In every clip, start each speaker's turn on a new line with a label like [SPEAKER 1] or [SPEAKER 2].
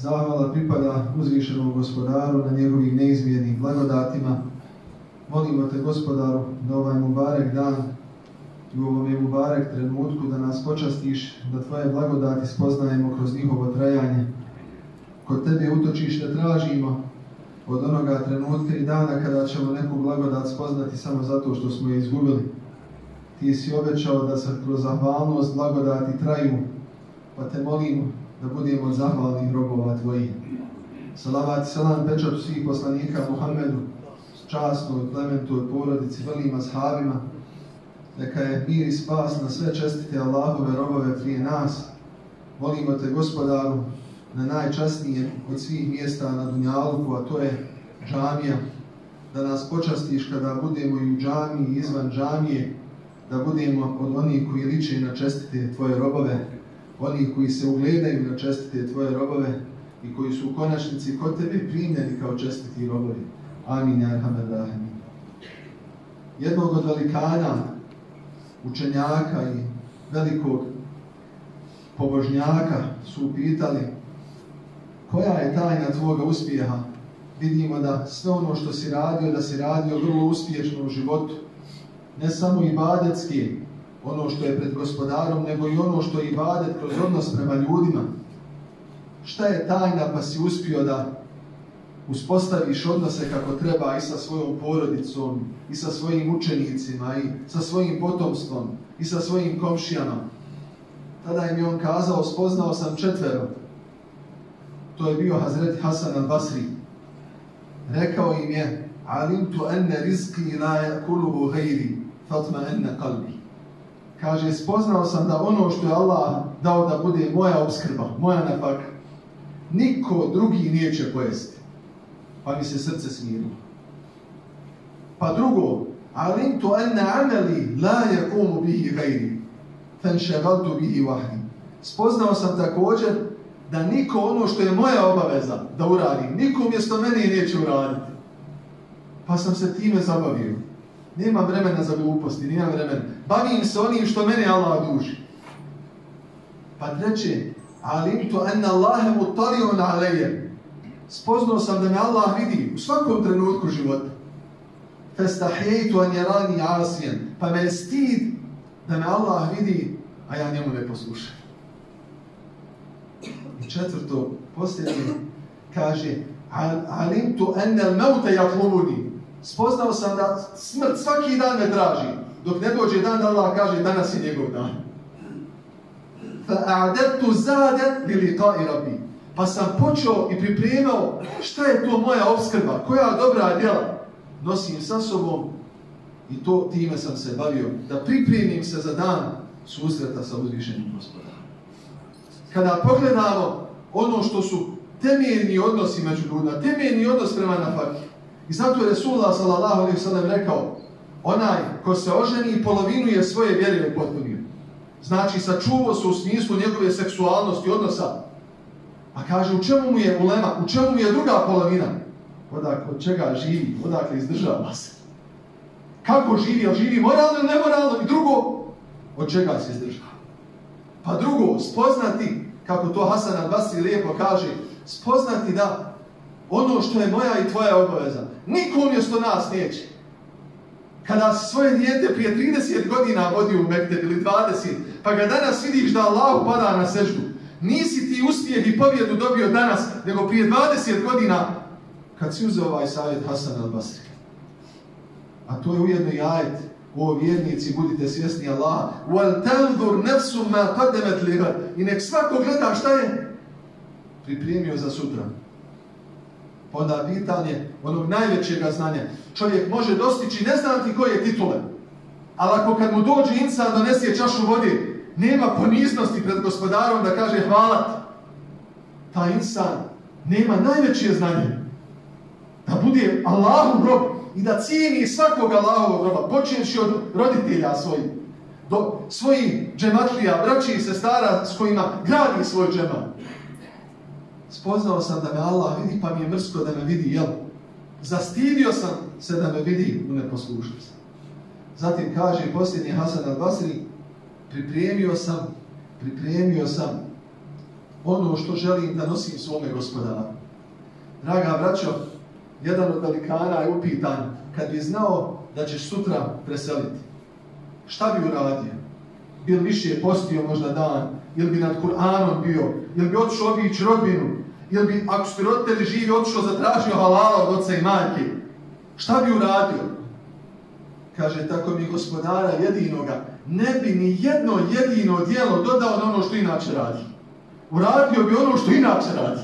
[SPEAKER 1] Zahvala pripada uzvišenom gospodaru na njegovim neizmjernim blagodatima. Molimo te, gospodaru, da ovaj mubarek dan i u ovom mubarek trenutku da nas počastiš, da tvoje blagodati spoznajemo kroz njihovo trajanje. Kod tebe utočište tražimo od onoga trenutka i dana kada ćemo neku blagodat spoznati samo zato što smo je izgubili. Ti si obećao da se kroz zahvalnost blagodati traju, pa te molimo da budemo od zahvalnih robova tvojih. Salavat i salam pečatu svih poslanika Muhammedu, časnoj, plementoj porodici, velim ashabima. Neka je mir i spas na sve čestite Allahove robove prije nas. Molimo te, gospodaru, na najčasnije od svih mjesta na dunjaluku, a to je džamija, da nas počastiš kada budemo i u džamiji i izvan džamije, da budemo od onih koji liče na čestite tvoje robove, onih koji se ugledaju na čestite tvoje robove i koji su u konačnici kod tebe primljeni kao čestiti robovi. Amin, ja arhamer rahimin. Jednog od velikana, učenjaka i velikog pobožnjaka su upitali koja je tajna tvoga uspjeha. Vidimo da sve ono što si radio, da si radio vrlo uspješno u životu. Ne samo ibadetski, ono što je pred gospodarom, nego i ono što je ibadet kroz odnos prema ljudima. Šta je tajna pa si uspio da uspostaviš odnose kako treba i sa svojom porodicom, i sa svojim učenicima, i sa svojim potomstvom, i sa svojim komšijama? Tada im je on kazao, spoznao sam 4. To je bio Hazreti Hasan al-Basri. Rekao im je, alimtu enne rizki la yakuluhu ghairi, fatma enne qalbi. Kaže, spoznao sam da ono što je Allah dao da bude moja opskrba, moja nafaka, niko drugi neće pojesti. Pa mi se srce smirilo. Pa drugo, alimtu enne ameli la yakumu bihi ghairi, fanšagaltu bihi wahdi. Spoznao sam također da niko ono što je moja obaveza da uradim, niko umjesto mene neće uraditi. Pa sam se time zabavio. Nemam vremena za gluposti, nemam vremena. Bavim se onim što mene Allah duži. Pa treće, alimtu anna Allahe mutalion alejje. Spoznao sam da me Allah vidi u svakom trenutku života. Festahjejtu an jarani asijen. Pa me je stid da me Allah vidi, a ja njemu ne poslušam. I 4. posljednje kaže, alimtu ennel mevte jatlubuni. Spoznao sam da smrt svaki dan me traži, dok ne dođe dan da Allah kaže danas je njegov dan. Fa'adettu zade li liqa'i rabbi. Pa sam počeo i pripremao šta je to moja opskrba, koja dobra djela nosim sa sobom i to time sam se bavio, da pripremim se za dan susreta sa uzvišenim gospodarom. Kada pogledamo ono što su temeljni odnosi među ljudima, temeljni odnos prema nafaki. I zato je Resulullah sallallahu alejhi ve sellem rekao, onaj ko se oženi polovinu je svoje vjere upotpunio. Znači sačuvao se u smislu njegove seksualnosti odnosa. A kaže, u čemu mu je ulema, u čemu mu je druga polovina? Od čega živi, odakle izdržava se. Kako živi, jel živi moralno ili nemoralno? I drugo, od čega se izdržava. Pa drugo, spoznati, kako to Hasan al-Basri lijepo kaže, spoznati da ono što je moja i tvoja obaveza, niko umjesto nas neće. Kada si svoje dijete prije 30 godina vodio u Mekteb ili 20, pa ga danas vidiš da Allahu pada na seždu, nisi ti uspjeh i pobjedu dobio danas, nego prije 20 godina kad si uzeo ovaj savjet Hasan al-Basri. A to je ujedno i ajet, o vjernici, budite svjesni Allaha. وَلْتَنْظُرْ نَفْسُ مَا قَدَّمَتْ لِغَدْ. I nek svako gleda šta je pripremio za sutra. Onda pitanje onog najvećega znanja. Čovjek može dostići ne znam ti koje titule, ali ako kad mu dođe insan donese čašu vode, nema poniznosti pred gospodarom da kaže hvala ti. Taj insan nema najveće znanje. Da bude Allahov rob i da cijeni svakog Allahovog roba, počinjući od roditelja svojih, do svojih džematlija, braći i sestara s kojima gradi svoj džemat. Spoznao sam da me Allah vidi, pa mi je mrsko da me vidi, jel? Zastidio sam se da me vidi u neposlušnosti. Zatim kaže posljednji Hasan al-Basri, pripremio sam ono što želim da nosim svome Gospodara. Draga braćo, jedan od velikana je upitan, kad bi znao da ćeš sutra preseliti, šta bi uradio? Bil više postio možda dan, ili bi nad Kur'anom bio, ili bi otišao obići rodbinu, ili bi, ako su ti roditelji živi, otišao zatražio halala od oca i majke. Šta bi uradio? Kaže, tako mi Gospodara jedinoga, ne bi ni jedno jedino djelo dodao na ono što inače radi. Uradio bi ono što inače radi.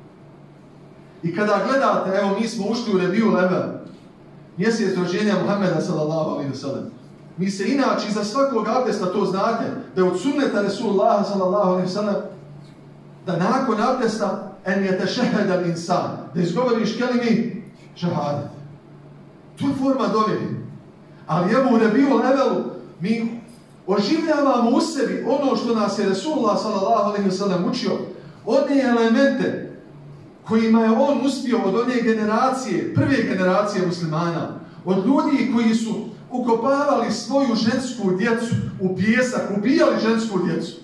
[SPEAKER 1] I kada gledate, evo mi smo ušli u Rebiul Evvel, mjesec rođenja Muhammeda sallallahu alejhi ve sellem. Mi se inače iza svakog abdesta, to znate, da je od sunneta Resulullaha sallallahu alejhi ve sellem, da nakon abdesta en yetešehheda al-insan, da izgovoriš kelimi šehadet. To je forma dove. Ali evo u Rebiul Evvelu mi oživljavamo u sebi ono što nas je Resulullah sallallahu alejhi ve sellem učio, one elemente kojima je on uspio od one generacije, prve generacije muslimana, od ljudi koji su ukopavali svoju žensku djecu u pijesak, ubijali žensku djecu.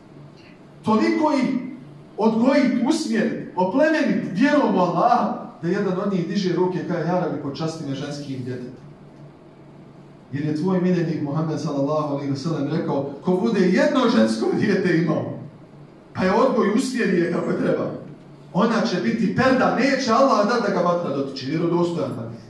[SPEAKER 1] Toliko ih odgojiti, usmjeriti, oplemeniti vjerom u Allaha, da jedan od njih diže ruke i kaže, ja Rabbi, počasti me ženskim djetetom. Jer je tvoj miljenik Muhammed sallallahu alejhi ve sellem rekao, ko bude jedno žensko dijete imao, pa je odgoj usmjeri kako treba, ona će biti perda, neće Allah da ga vatra dotiče, vjerodostojan hadis.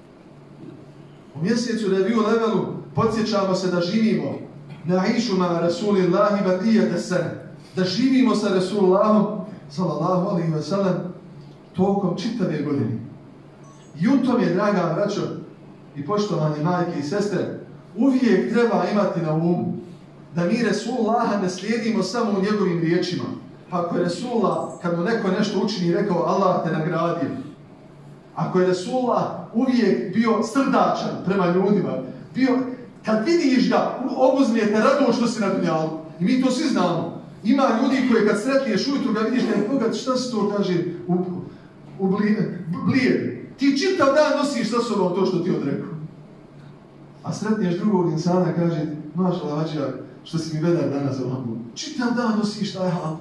[SPEAKER 1] U mjesecu Rebiul Evvelu podsjećamo se da živimo na'išu ma Rasulillahi baqiyata sana, da živimo sa Rasulullahom sallallahu alejhi ve sellem tokom čitave godine. I u tome, draga braćo i poštovane majke i sestre, uvijek treba imati na umu da mi Resulullaha ne slijedimo samo u njegovim riječima. Pa ako je Resulullah, kad mu neko nešto učini, rekao Allah te nagradio. Ako je Resulullah uvijek bio srdačan prema ljudima, bio, kad vidiš ga, obuzmijete rado što si na dunjalu. I mi to svi znamo. Ima ljudi koji kad sretniješ ujutru ga vidiš, pogledaj šta se to kaže u blijed. Ti čitav dan nosiš sa sobom to što ti odrekao. A sretniješ drugog insana, kaže, mašala vađa, što si mi vedar danas ovako. Čitav dan nosiš taj hal.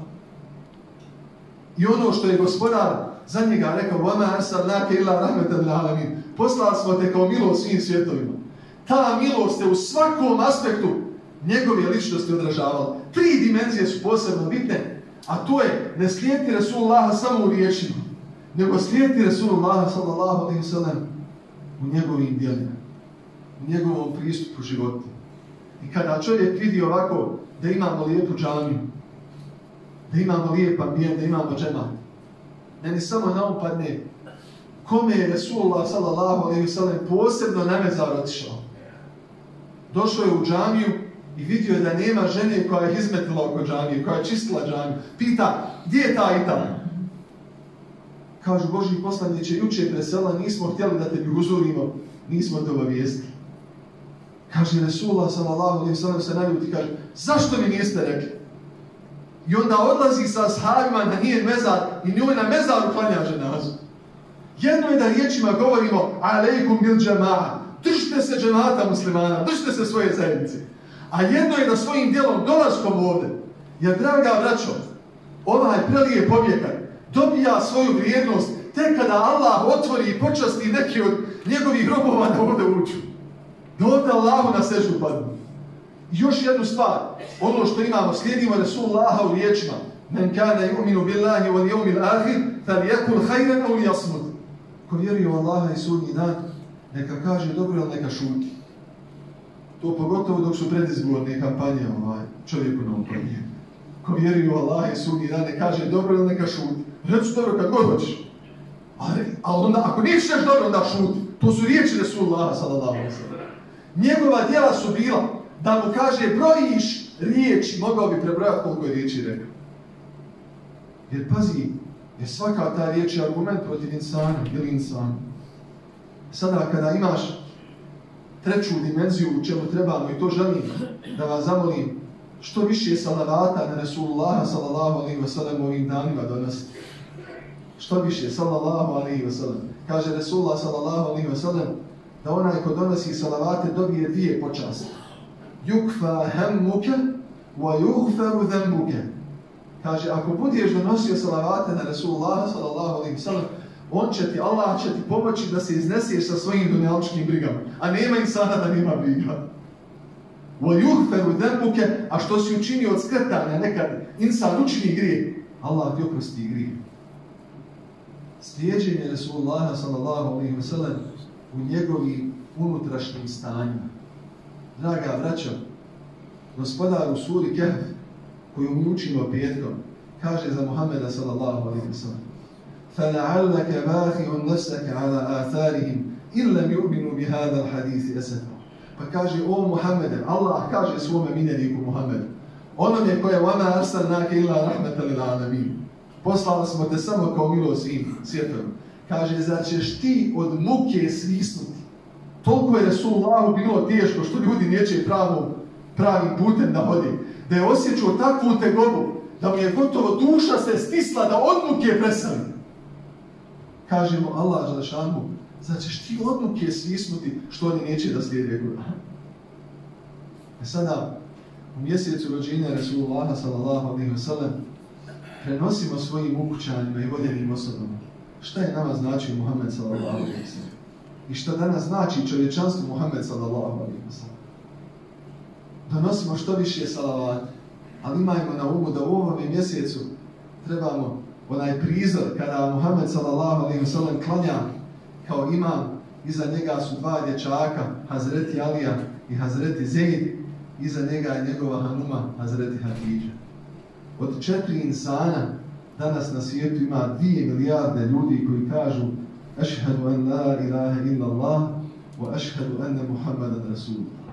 [SPEAKER 1] I ono što je Gospodar za njega rekao, وَمَا أَرْسَلْنَاكَ إِلَّا رَحْمَةً لِلْعَالَمِينَ, poslali smo te kao milost svim svjetovima. Ta milost je u svakom aspektu njegove ličnosti odražavala. 3 dimenzije su posebno bitne, a to je ne slijediti Resulullaha samo u riječima, nego slijediti Resulullaha sallallahu alejhi ve sellem u njegovim djelima, u njegovom pristupu životu. I kada čovjek vidi ovako da imamo lijepu džamiju, da imamo lijep ambijent, da imamo džemat, meni samo naupadne kome je Resulullah sallallahu alejhi ve sellem posebno na mezar otišao. Došao je u džamiju i vidio je da nema žene koja je izmetila oko džamije, koja je čistila džamiju. Pita, gdje je ta i ta? Kažu, Božji poslaniče, juče presela, nismo htjeli da te uzurimo, nismo te obavijestili. Kaže, Resulullah sallallahu alejhi ve sellem se naljuti, kaže, zašto mi niste rekli? I onda odlazi sa ashabima na njen mezar i njoj na mezaru klanja ženazu. Jedno je da riječima govorimo, alejkum bil džema'a, držite se džemata muslimana, držite se svoje zajednice. A jedno je da svojim djelom dolaskom ovdje, jer draga braćo, ovaj prelijep objekat dobija svoju vrijednost tek kada Allah otvori i počasti neki od njegovih robova da ovdje uđu. Da ovdje Allahu na seždu padnu. I još jednu stvar, ono što imamo, slijedimo Resulullaha u riječima, men kana yu'minu billahi wal yawmil akhir falyakul khayran aw liyasmut. Ko vjeruje u Allaha i sudnji dan, neka kaže dobro ili neka šuti. To pogotovo dok su predizborne kampanje čovjeku na upravljenju. Ko vjeruje u Allaha i sudnji dan, ne kaže dobro ili neka šuti. Reći dobro kad god hoćeš. Ali onda, ako nećeš dobro, onda šuti. To su riječi Resulullaha sallallahu alejhi ve sellem. Njegova djela su bila da mu kaže brojiš riječi, mogao bi prebrojati koliko je riječi rekao. Jer pazi, jer svaka ta riječ je argument protiv insana ili insana. Sada kada imaš treću dimenziju u čemu trebamo, i to želim da vas zamolim, što više salavata na Resulullaha sallallahu alejhi ve sellem ovim danima donositi. Što više, sallallahu alejhi ve sellem. Kaže Resulullah sallallahu alejhi ve sellem da onaj ko donosi salavate dobije 2 počasti. Yukfa hammuka wa yughfaru dhanbuka. Kaže, ako budeš donosio salavate na Rasulullah sallallahu alejhi ve sellem, Allah će ti pomoći da se izneseš sa svojim dunjalučkim brigama. A nema insana da nema briga. وَيُغْفَرُ ذَنْبُكَ, a što si učinio od skretanja, nekad insan učini grijeh, Allah ti oprosti grijeh. Slijeđenje Rasulullah sallallahu alejhi ve sellem u njegovim unutrašnjim stanjima. Draga braćo, Gospodar u suri Kehf, koju mi učimo petkom, kaže za Muhammeda sallallahu alejhi ve sellem: فَلَعَلَّكَ بَاخِعٌ نَفْسَكَ عَلَى آثَارِهِمْ إِنْ لَمْ يُؤْمِنُوا بِهَذَا الْحَدِيثِ أَسَفًا. Pa kaže, o Muhammede, Allah kaže svome miljeniku Muhammedu, onome koje وَمَا أَرْسَلْنَاكَ إِلَّا رَحْمَةً لِلْعَالَمِينَ, poslali smo te samo kao milost svim svijetovima. Kaže, zar ćeš ti od muke svisnuti? Toliko je Resulullahu bilo teško što ljudi neće pravim putem da hodi, da je osjećao takvu tegobu, da mu je gotovo duša se stisla da od muke presali. Kaže mu Allah želešanu, zar ćeš ti od muke svisnuti što oni neće da slijede Kur'an? Sada, u mjesecu rođenja Resulullaha sallallahu alejhi ve sellem, prenosimo svojim ukućanima i voljenim osobama šta je nama značio Muhammed sallallahu alejhi ve sellem i šta danas znači čovječanstvo Muhammed sallallahu alejhi ve sellem. Donosimo što više salavata, ali imajmo na umu da u ovom mjesecu trebamo onaj prizor kada Muhammed sallallahu alejhi ve sellem klanja kao imam, iza njega su dva dječaka, Hazreti Alija i Hazreti Zeid, iza njega je njegova hanuma, Hazreti Hatidža. Od 4 insana danas na svijetu ima 2 milijarde ljudi koji kažu Ašhadu an la ilaha illa Allah wa ašhadu anna Muhammadan Rasulullah.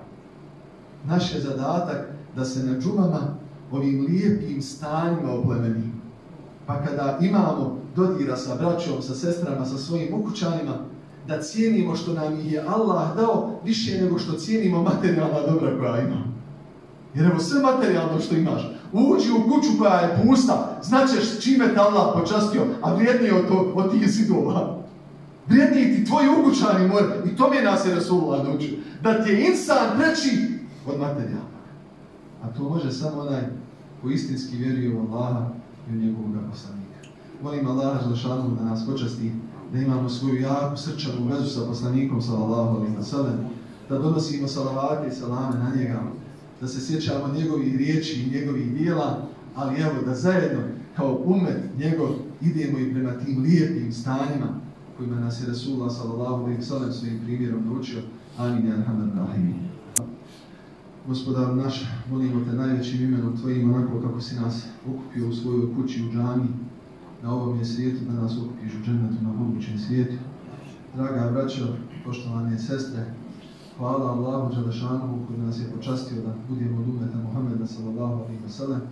[SPEAKER 1] Naš je zadatak da se na džumama ovim lijepim stanjima oplemenimo. Pa kada imamo dodira sa braćom, sa sestrama, sa svojim ukućanima, da cijenimo što nam ih je Allah dao više nego što cijenimo materijalna dobra koja imamo. Jer evo sve materijalno što imaš, uđi u kuću koja je pusta, značeš čime te Allah počastio, a vrijednije od tih zidova. Vrijedniji ti tvoji ukućani moraju. I tome nas je Rasulullah naučio. Da ti je insan preći od materijalnog. A to može samo onaj ko istinski vjeruje u Allaha i u njegovog poslanika. Molim Allaha želešanu da nas počasti, da imamo svoju jaku srčanu vezu sa poslanikom sallallahu alejhi ve sellem, da donosimo salavate i salame na njega, da se sjećamo njegovih riječi i njegovih djela, ali evo da zajedno kao umet njegov idemo i prema tim lijepim stanjima kojima nas je Rasulullah sallallahu alejhi ve sellem svojim primjerom naučio. Amin ja arhamar rahimin. Gospodaru naš, molimo te najvećim imenom tvojim, onako kako si nas okupio u svojoj kući u džami na ovom je svijetu, da nas okupiš u džennetu na budućem svijetu. Draga braćo, poštovane sestre, hvala Allahu dželešanu koji nas je počastio da budemo od umeta Muhammeda sallallahu alejhi ve sellem.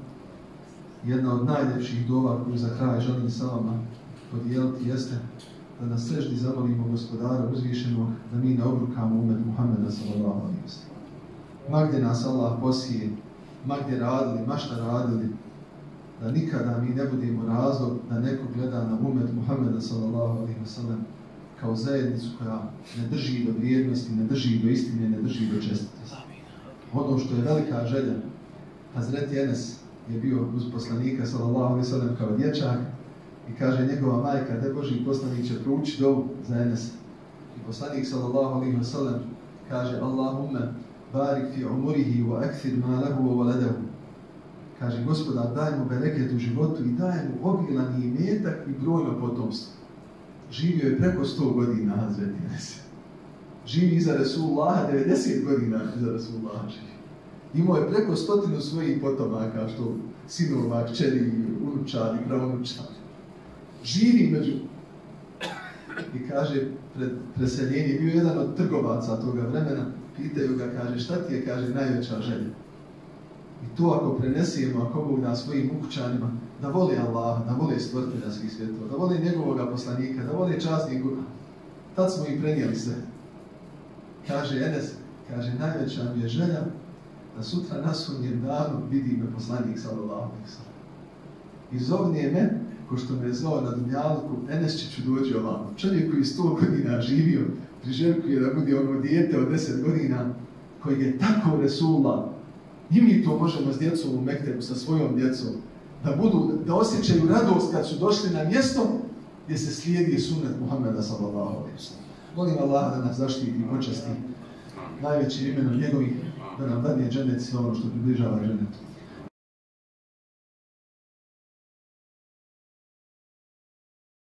[SPEAKER 1] Jedna od najljepših dova koju za kraj želim sa vama podijeliti jeste da nas seždi zamolimo Gospodara uzvišenog da mi ne obrukamo umet Muhammeda sallallahu alejhi ve sellem. Ma gdje nas Allah posije, ma gdje radili, ma šta radili, da nikada mi ne budemo razlog da neko gleda na umet Muhammeda sallallahu alejhi ve sellem kao zajednicu koja ne drži do vrijednosti, ne drži do istine, ne drži do čestitosti. Ono što je velika želja, Hazreti Enes je bio uz poslanika sallallahu alejhi ve sellem kao dječak i kaže njegova majka, da Božji poslanik će proučiti dovu za Enesa. I poslanik sallallahu alejhi ve sellem kaže Allahumme barik fi umurihi wa akthir ma lahu wa waladahu. Kaže Gospodar, daj mu bereket u životu i daj mu obilan imetak i brojno potomstvo. Živio je preko 100 godina Hazreti Enes. Živi iza Resulullaha, 90 godina iza Resulullaha živi. Imao je preko 100 svojih potomaka, što sinova, kćeri, unučadi, pravunučadi. Živi među. I kaže, pred preseljenje, bio jedan od trgovaca toga vremena, pitaju ga, kaže, šta ti je, kaže, najveća želja? I to ako prenesemo, ako Bog da svojim ukućanima, da vole Allaha, da vole stvoritelja svih svjetova, da vole njegovoga poslanika, da vole časnih Kur'an. Tad smo i prenijeli sve. Kaže Enes, kaže, najveća mi je želja da sutra na sudnjem danu vidi me poslanik sallallahu alejhi ve sellem. I zovne me, ko što me zvao na dunjalku, Enes ću doći ovamo. Čovjek koji 100 godina živio, priželjkuje da bude ono dijete od 10 godina, koji je tako Resulullah. I mi to možemo s djecom u Mektebu, sa svojom djecom, da osjećaju radost kad su došli na mjesto gdje se slijedi sunnet Muhammeda sallallahu alejhi ve sellem. Molim Allah da nas zaštiti i počasti najvećim imenom njegovih, da nam dadne džennet i sve ono što približava džennetu.